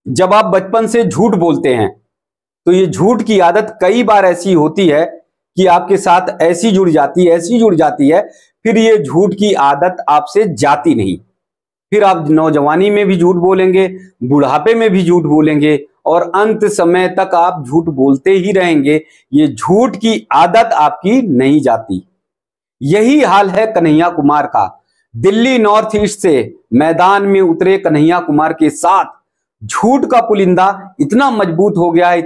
जब आप बचपन से झूठ बोलते हैं तो ये झूठ की आदत कई बार ऐसी होती है कि आपके साथ ऐसी जुड़ जाती है, फिर ये झूठ की आदत आपसे जाती नहीं। फिर आप नौजवानी में भी झूठ बोलेंगे, बुढ़ापे में भी झूठ बोलेंगे और अंत समय तक आप झूठ बोलते ही रहेंगे। ये झूठ की आदत आपकी नहीं जाती। यही हाल है कन्हैया कुमार का। दिल्ली नॉर्थ ईस्ट से मैदान में उतरे कन्हैया कुमार के साथ झूठ का पुलिंदा इतना मजबूत हो गया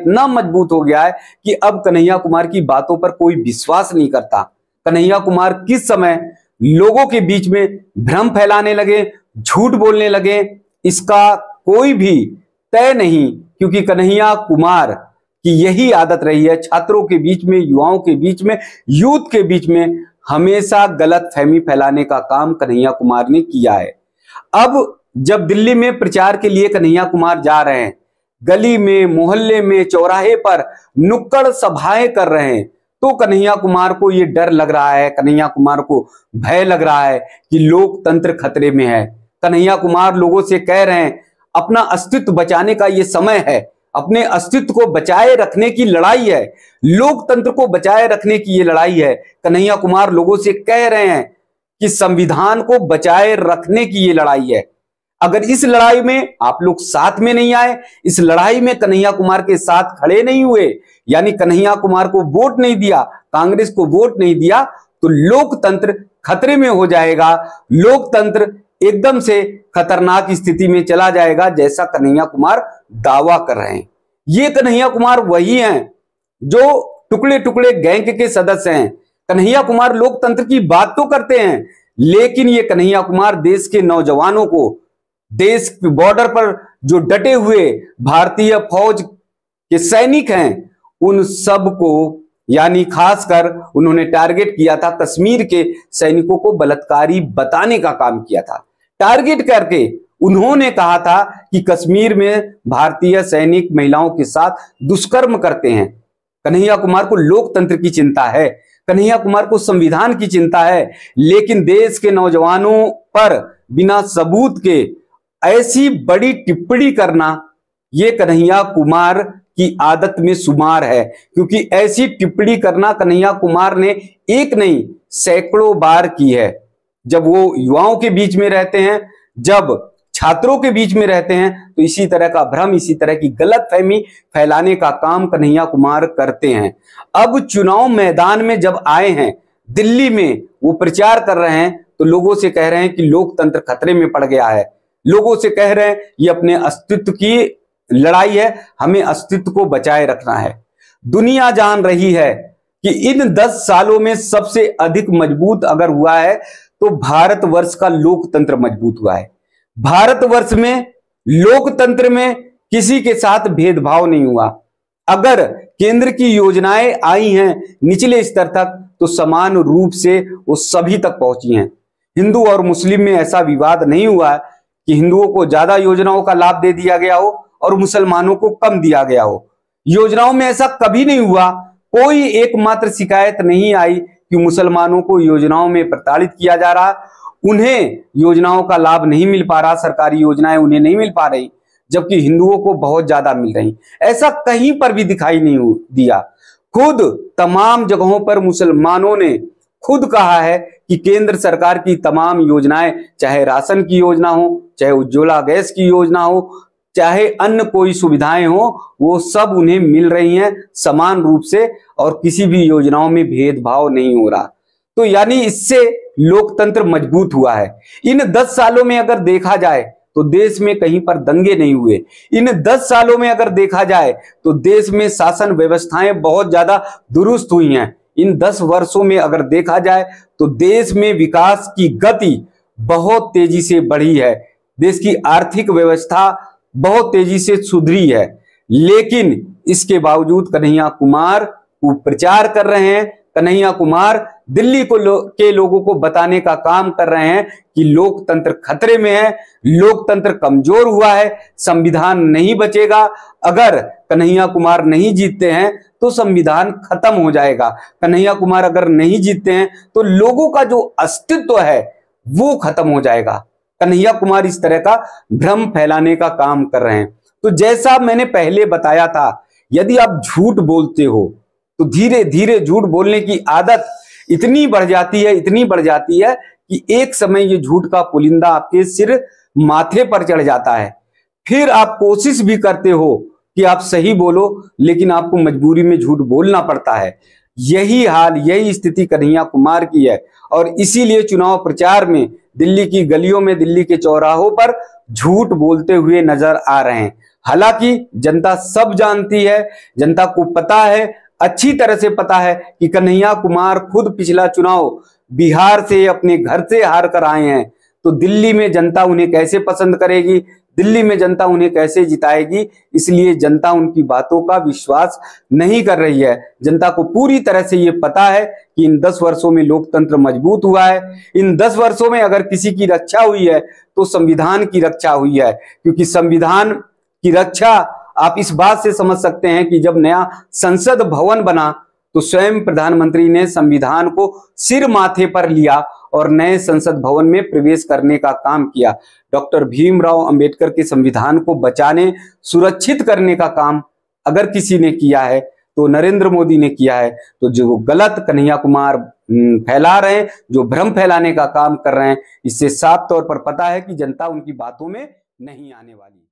है कि अब कन्हैया कुमार की बातों पर कोई विश्वास नहीं करता। कन्हैया कुमार किस समय लोगों के बीच में भ्रम फैलाने लगे, झूठ बोलने लगे, इसका कोई भी तय नहीं, क्योंकि कन्हैया कुमार की यही आदत रही है। छात्रों के बीच में, युवाओं के बीच में, यूथ के बीच में हमेशा गलत फहमी फैलाने का काम कन्हैया कुमार ने किया है। अब जब दिल्ली में प्रचार के लिए कन्हैया कुमार जा रहे हैं, गली में, मोहल्ले में, चौराहे पर नुक्कड़ सभाएं कर रहे हैं, तो कन्हैया कुमार को ये डर लग रहा है, कन्हैया कुमार को भय लग रहा है कि लोकतंत्र खतरे में है। कन्हैया कुमार लोगों से कह रहे हैं अपना अस्तित्व बचाने का ये समय है, अपने अस्तित्व को बचाए रखने की लड़ाई है, लोकतंत्र को बचाए रखने की ये लड़ाई है। कन्हैया कुमार लोगों से कह रहे हैं कि संविधान को बचाए रखने की ये लड़ाई है। अगर इस लड़ाई में आप लोग साथ में नहीं आए, इस लड़ाई में कन्हैया कुमार के साथ खड़े नहीं हुए, यानी कन्हैया कुमार को वोट नहीं दिया, कांग्रेस को वोट नहीं दिया, तो लोकतंत्र खतरे में हो जाएगा। लोकतंत्र एकदम से खतरनाक स्थिति में चला जाएगा, जैसा कन्हैया कुमार दावा कर रहे हैं। ये कन्हैया कुमार वही हैं जो टुकड़े टुकड़े गैंग के सदस्य हैं। कन्हैया कुमार लोकतंत्र की बात तो करते हैं, लेकिन ये कन्हैया कुमार देश के नौजवानों को, देश के बॉर्डर पर जो डटे हुए भारतीय फौज के सैनिक हैं, उन सब को, यानी खासकर उन्होंने टारगेट किया था, कश्मीर के सैनिकों को बलात्कारी बताने का काम किया था। टारगेट करके उन्होंने कहा था कि कश्मीर में भारतीय सैनिक महिलाओं के साथ दुष्कर्म करते हैं। कन्हैया कुमार को लोकतंत्र की चिंता है, कन्हैया कुमार को संविधान की चिंता है, लेकिन देश के नौजवानों पर बिना सबूत के ऐसी बड़ी टिप्पणी करना ये कन्हैया कुमार की आदत में शुमार है। क्योंकि ऐसी टिप्पणी करना कन्हैया कुमार ने एक नहीं सैकड़ों बार की है। जब वो युवाओं के बीच में रहते हैं, जब छात्रों के बीच में रहते हैं, तो इसी तरह का भ्रम, इसी तरह की गलतफहमी फैलाने का काम कन्हैया कुमार करते हैं। अब चुनाव मैदान में जब आए हैं, दिल्ली में वो प्रचार कर रहे हैं, तो लोगों से कह रहे हैं कि लोकतंत्र खतरे में पड़ गया है। लोगों से कह रहे हैं ये अपने अस्तित्व की लड़ाई है, हमें अस्तित्व को बचाए रखना है। दुनिया जान रही है कि इन 10 सालों में सबसे अधिक मजबूत अगर हुआ है तो भारतवर्ष का लोकतंत्र मजबूत हुआ है। भारतवर्ष में लोकतंत्र में किसी के साथ भेदभाव नहीं हुआ। अगर केंद्र की योजनाएं आई हैं निचले स्तर तक, तो समान रूप से वो सभी तक पहुंची हैं। हिंदू और मुस्लिम में ऐसा विवाद नहीं हुआ कि हिंदुओं को ज्यादा योजनाओं का लाभ दे दिया गया हो और मुसलमानों को कम दिया गया हो। योजनाओं में ऐसा कभी नहीं हुआ। कोई एकमात्र शिकायत नहीं आई कि मुसलमानों को योजनाओं में प्रताड़ित किया जा रहा, उन्हें योजनाओं का लाभ नहीं मिल पा रहा, सरकारी योजनाएं उन्हें नहीं मिल पा रही, जबकि हिंदुओं को बहुत ज्यादा मिल रही। ऐसा कहीं पर भी दिखाई नहीं दिया। खुद तमाम जगहों पर मुसलमानों ने खुद कहा है कि केंद्र सरकार की तमाम योजनाएं, चाहे राशन की योजना हो, चाहे उज्ज्वला गैस की योजना हो, चाहे अन्य कोई सुविधाएं हो, वो सब उन्हें मिल रही हैं समान रूप से और किसी भी योजनाओं में भेदभाव नहीं हो रहा। तो यानी इससे लोकतंत्र मजबूत हुआ है। इन 10 सालों में अगर देखा जाए तो देश में कहीं पर दंगे नहीं हुए। इन 10 सालों में अगर देखा जाए तो देश में शासन व्यवस्थाएं बहुत ज्यादा दुरुस्त हुई हैं। इन 10 वर्षों में अगर देखा जाए तो देश में विकास की गति बहुत तेजी से बढ़ी है। देश की आर्थिक व्यवस्था बहुत तेजी से सुधरी है। लेकिन इसके बावजूद कन्हैया कुमार प्रचार कर रहे हैं, कन्हैया कुमार दिल्ली के लोगों को बताने का काम कर रहे हैं कि लोकतंत्र खतरे में है, लोकतंत्र कमजोर हुआ है, संविधान नहीं बचेगा। अगर कन्हैया कुमार नहीं जीतते हैं तो संविधान खत्म हो जाएगा। कन्हैया कुमार अगर नहीं जीतते हैं तो लोगों का जो अस्तित्व है वो खत्म हो जाएगा। कन्हैया कुमार इस तरह का भ्रम फैलाने का काम कर रहे हैं। तो जैसा मैंने पहले बताया था, यदि आप झूठ बोलते हो तो धीरे धीरे झूठ बोलने की आदत इतनी बढ़ जाती है, इतनी बढ़ जाती है कि एक समय ये झूठ का पुलिंदा आपके सिर माथे पर चढ़ जाता है। फिर आप कोशिश भी करते हो कि आप सही बोलो, लेकिन आपको मजबूरी में झूठ बोलना पड़ता है। यही हाल, यही स्थिति कन्हैया कुमार की है और इसीलिए चुनाव प्रचार में दिल्ली की गलियों में, दिल्ली के चौराहों पर झूठ बोलते हुए नजर आ रहे हैं। हालांकि जनता सब जानती है, जनता को पता है, अच्छी तरह से पता है कि कन्हैया कुमार खुद पिछला चुनाव बिहार से, अपने घर से हार कर आए हैं। तो दिल्ली में जनता उन्हें कैसे पसंद करेगी, दिल्ली में जनता उन्हें कैसे जिताएगी, इसलिए जनता उनकी बातों का विश्वास नहीं कर रही है। जनता को पूरी तरह से ये पता है कि इन 10 वर्षों में लोकतंत्र मजबूत हुआ है। इन 10 वर्षों में अगर किसी की रक्षा हुई है तो संविधान की रक्षा हुई है, क्योंकि संविधान की रक्षा आप इस बात से समझ सकते हैं कि जब नया संसद भवन बना तो स्वयं प्रधानमंत्री ने संविधान को सिर माथे पर लिया और नए संसद भवन में प्रवेश करने का काम किया। डॉक्टर भीमराव अंबेडकर के संविधान को बचाने, सुरक्षित करने का काम अगर किसी ने किया है तो नरेंद्र मोदी ने किया है। तो जो गलत कन्हैया कुमार फैला रहे हैं, जो भ्रम फैलाने का काम कर रहे हैं, इससे साफ तौर पर पता है कि जनता उनकी बातों में नहीं आने वाली।